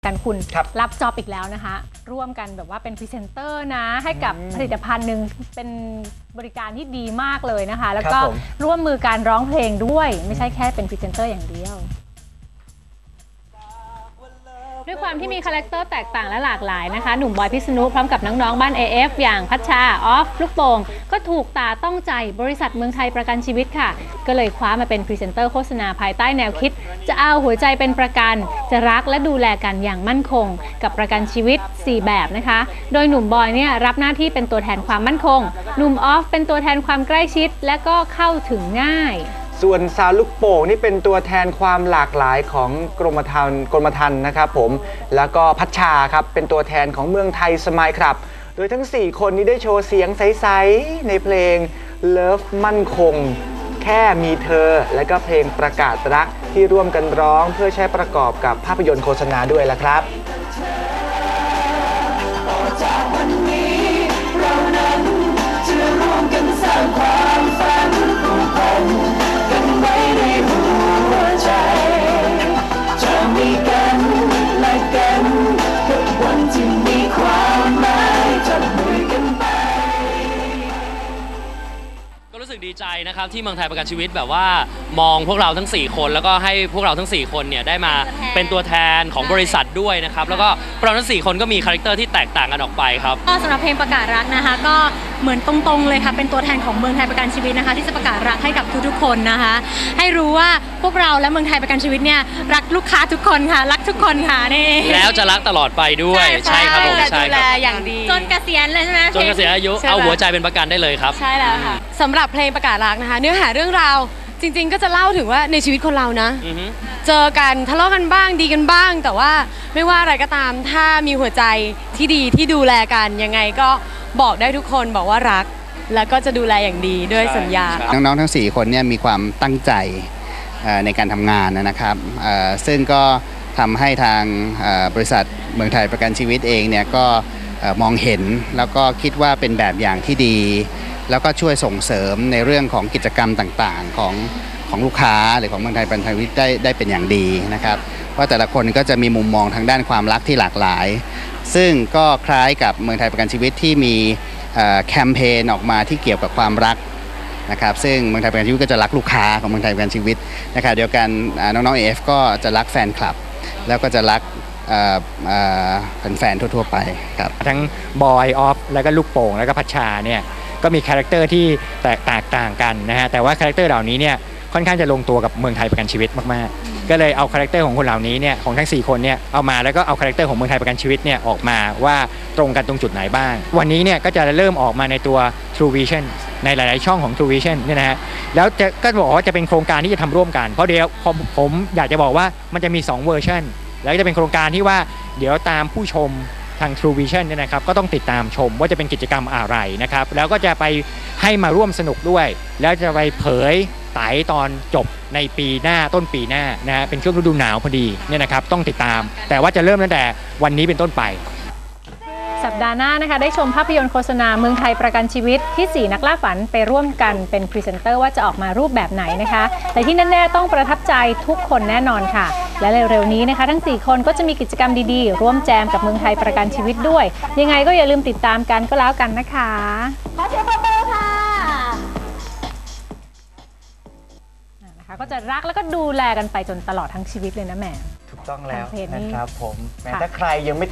กันคุณรับจ็อบอีกแล้วนะคะร่วมกันแบบว่าเป็นพรีเซนเตอร์นะให้กับผลิตภัณฑ์หนึ่งเป็นบริการที่ดีมากเลยนะคะแล้วก็ร่วมมือการร้องเพลงด้วยไม่ใช่แค่เป็นพรีเซนเตอร์อย่างเดียวด้วยความที่มีคาแรคเตอร์แตกต่างและหลากหลายนะคะหนุ่มบอยพิษณุพร้อมกับน้องๆบ้าน AF อย่างพัชชาออฟลูกโป่งก็ถูกตาต้องใจบริษัทเมืองไทยประกันชีวิตค่ะก็เลยคว้ามาเป็นพรีเซนเตอร์โฆษณาภายใต้แนวคิดจะเอาหัวใจเป็นประกันจะรักและดูแลกันอย่างมั่นคงกับประกันชีวิต4แบบนะคะโดยหนุ่มบอยเนี่ยรับหน้าที่เป็นตัวแทนความมั่นคงหนุ่มออฟเป็นตัวแทนความใกล้ชิดและก็เข้าถึงง่ายส่วนสาวลูกโป่งนี่เป็นตัวแทนความหลากหลายของกรมธรรม์นะครับผมแล้วก็พัชชาครับเป็นตัวแทนของเมืองไทยสมายครับโดยทั้ง4คนนี้ได้โชว์เสียงใสๆในเพลง Love มั่นคงแค่มีเธอและก็เพลงประกาศรักที่ร่วมกันร้องเพื่อใช้ประกอบกับภาพยนตร์โฆษณาด้วยล่ะครับจากวันนี้เรานั้นจะร่วมกันสร้างความฝันผูกพันกันไว้ในหัวใจจะมีกันและกันกับวันที่มีความหมายจับมือกันไปก็รู้สึกดีใจนะครับที่เมืองไทยประกันชีวิตแบบว่ามองพวกเราทั้ง4คนแล้วก็ให้พวกเราทั้ง4คนเนี่ยได้มาเป็นตัวแทนของบริษัทด้วยนะครับแล้วก็พวกเราทั้ง4คนก็มีคาแรคเตอร์ที่แตกต่างกันออกไปครับก็สำหรับเพลงประกาศรักนะคะก็เหมือนตรงๆเลยค่ะเป็นตัวแทนของเมืองไทยประกันชีวิตนะคะที่จะประกาศรักให้กับทุกๆคนนะคะให้รู้ว่าพวกเราและเมืองไทยประกันชีวิตเนี่ยรักลูกค้าทุกคนค่ะรักทุกคนค่ะนี่แล้วจะรักตลอดไปด้วยใช่ครับผมใช่ครับอย่างดีจนเกษียณเลยใช่ไหมจนเกษียณอายุเอาหัวใจเป็นประกันได้เลยครับใช่แล้วค่ะสำหรับเพลงประกาศรักนะคะเนื้อหาเรื่องราวจริงๆก็จะเล่าถึงว่าในชีวิตคนเรานะเจอกันทะเลาะกันบ้างดีกันบ้างแต่ว่าไม่ว่าอะไรก็ตามถ้ามีหัวใจที่ดีที่ดูแลกันยังไงก็บอกได้ทุกคนบอกว่ารักแล้วก็จะดูแลอย่างดีด้วยสัญญาน้องๆทั้ง4คนเนี่ยมีความตั้งใจในการทำงานนะครับซึ่งก็ทำให้ทางบริษัทเมืองไทยประกันชีวิตเองเนี่ยก็มองเห็นแล้วก็คิดว่าเป็นแบบอย่างที่ดีแล้วก็ช่วยส่งเสริมในเรื่องของกิจกรรมต่างๆของลูกค้าหรือของเมืองไทยประกันชีวิตได้เป็นอย่างดีนะครับว่าแต่ละคนก็จะมีมุมมองทางด้านความรักที่หลากหลายซึ่งก็คล้ายกับเมืองไทยประกันชีวิตที่มีแคมเปญออกมาที่เกี่ยวกับความรักนะครับซึ่งเมืองไทยประกันชีวิตก็จะรักลูกค้าของเมืองไทยประกันชีวิตนะครับเดียวกันน้องๆ AF ก็จะรักแฟนคลับแล้วก็จะรักแฟนๆทั่วๆไปครับทั้งบอยออฟแล้วก็ลูกโป่งแล้วก็พัชชาเนี่ยก็มีคาแรคเตอร์ที่แตกต่างกันนะฮะแต่ว่าคาแรคเตอร์เหล่านี้เนี่ยค่อนข้างจะลงตัวกับเมืองไทยประกันชีวิตมากๆก็เลยเอาคาแรคเตอร์ของคนเหล่านี้เนี่ยของทั้ง4คนเนี่ยเอามาแล้วก็เอาคาแรคเตอร์ของเมืองไทยประกันชีวิตเนี่ยออกมาว่าตรงกันตรงจุดไหนบ้างวันนี้เนี่ยก็จะเริ่มออกมาในตัว True Vision ในหลายๆช่องของ True Vision เนี่ยนะฮะแล้วก็บอกว่าจะเป็นโครงการที่จะทำร่วมกันเพราะเดี๋ยวผมอยากจะบอกว่ามันจะมี2เวอร์ชันแล้วจะเป็นโครงการที่ว่าเดี๋ยวตามผู้ชมทาง True Vision เนี่ยนะครับก็ต้องติดตามชมว่าจะเป็นกิจกรรมอะไรนะครับแล้วก็จะไปให้มาร่วมสนุกด้วยแล้วจะไปเผยไต่ตอนจบในปีหน้าต้นปีหน้านะฮะเป็นช่วงฤดูหนาวพอดีเนี่ยนะครับต้องติดตามแต่ว่าจะเริ่มตั้งแต่วันนี้เป็นต้นไปสัปดาห์หน้านะคะได้ชมภาพยนตร์โฆษณาเมืองไทยประกันชีวิตที่4นักล่าฝันไปร่วมกันเป็นพรีเซนเตอร์ว่าจะออกมารูปแบบไหนนะคะแต่ที่แน่ๆต้องประทับใจทุกคนแน่นอนค่ะและเร็วๆนี้นะคะทั้ง4คนก็จะมีกิจกรรมดีๆร่วมแจมกับเมืองไทยประกันชีวิตด้วยยังไงก็อย่าลืมติดตามกันก็แล้วกันนะคะขอเสียงปรบมือค่ะก็จะรักแล้วก็ดูแลกันไปจนตลอดทั้งชีวิตเลยนะแม่ถูกต้องแล้วนะครับผมแม้ถ้าใครยังไม่